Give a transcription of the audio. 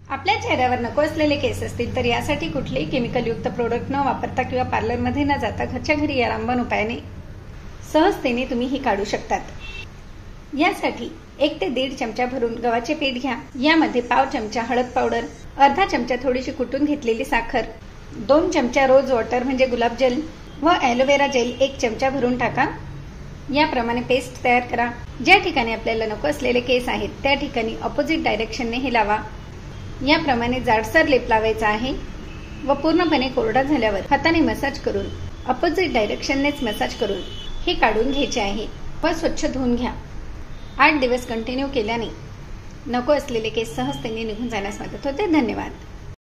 आपल्या चेहऱ्यावर नको असलेले केस असतील तर यासाठी कुठलेही केमिकलयुक्त प्रोडक्ट न वापरता किंवा पार्लरमध्ये न जाता घरच्या घरी या रामबाण उपायाने सहजतेने तुम्ही ही काढू शकतात। यासाठी 1 ते 1.5 चमचा भरून गव्हाचे पीठ घ्या। यामध्ये पाव चमचा हळद पावडर, अर्धा चमचा थोडीशी कुटून घेतलेली साखर, 2 चमचा रोज वॉटर म्हणजे गुलाब जल व ॲलोवेरा जेल 1 चमचा भरून टाका। याप्रमाणे पेस्ट तयार करा। ज्या ठिकाणी आपल्याला नको असलेले केस आहेत त्या ठिकाणी ऑपोजिट डायरेक्शनने हे लावा। याप्रमाणे जाडसर लेप लावायचा आहे व पूर्णपणे कोरडा झाल्यावर हाताने मसाज करून ऑपोजिट डायरेक्शननेच मसाज करून हे काढून घ्यायचे आहे व स्वच्छ धुवून घ्या। 8 दिवस कंटिन्यू केल्याने नको असलेले केस सहजतेने निघून जाण्यास मदत होते। धन्यवाद।